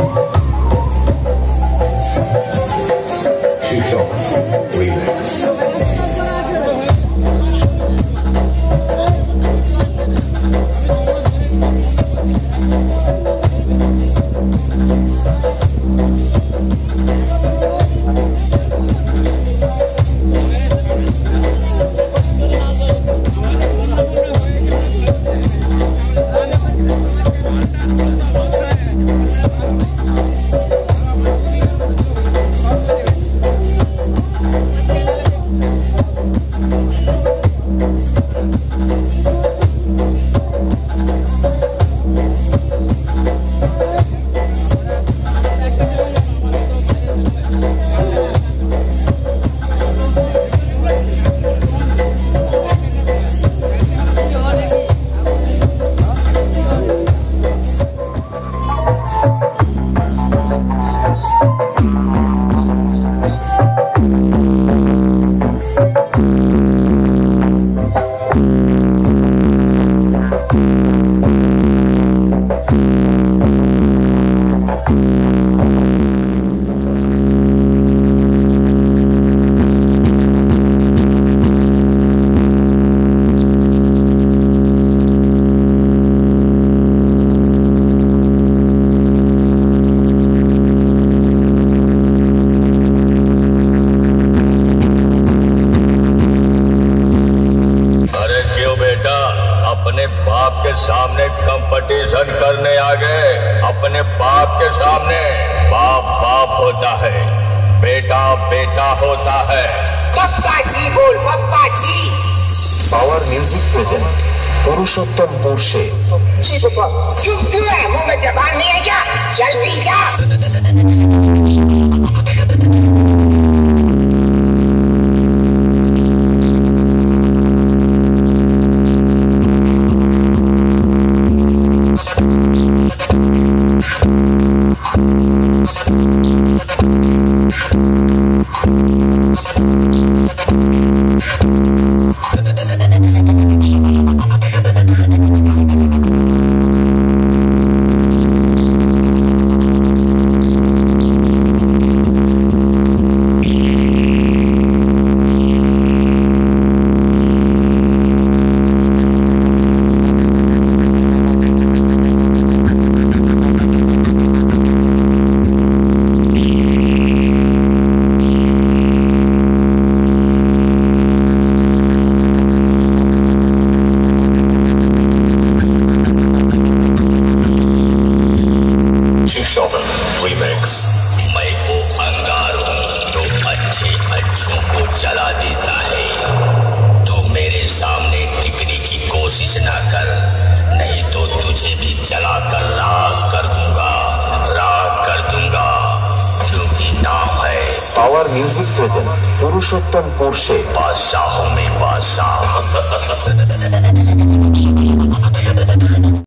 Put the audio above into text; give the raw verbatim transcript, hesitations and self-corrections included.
अपने बाप के सामने कंपटीशन करने आ गए। अपने बाप के सामने बाप बाप होता है, बेटा बेटा होता है। पप्पा जी बोल, पप्पा जी। पावर म्यूजिक प्रेजेंट पुरुषोत्तमपुर से। जी पापा। चुप क्यों है? मुंह में जबान नहीं है क्या? जल्दी जा। मैं वो अंगार हूँ जो अच्छे अच्छों को जला देता है। तो मेरे सामने टिकने की कोशिश ना कर, नहीं तो तुझे भी जलाकर राख कर दूंगा, राख कर दूंगा, क्योंकि नाम है पावर म्यूजिक प्रेजेंट पुरुषोत्तमपुर से। बादशाहों में बादशाह।